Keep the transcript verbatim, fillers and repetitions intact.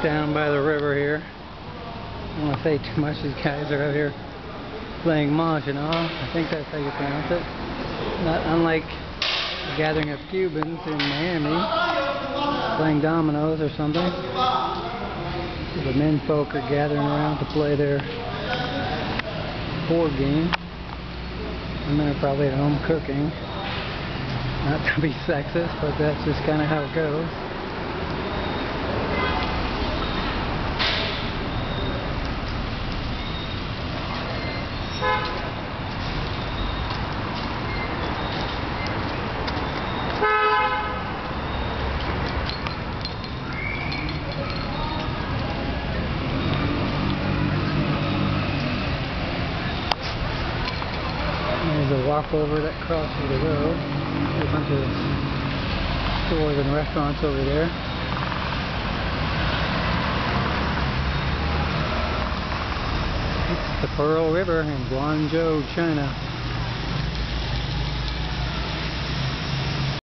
down by the river here. I don't want to say too much. These guys are out here playing Maginaw. I think that's how you pronounce it. Not unlike a gathering of Cubans in Miami playing dominoes or something. The men folk are gathering around to play their board game. And they're probably at home cooking. Not to be sexist, but that's just kind of how it goes. There's a walkover that crosses the road. There's a bunch of stores and restaurants over there. It's the Pearl River in Guangzhou, China.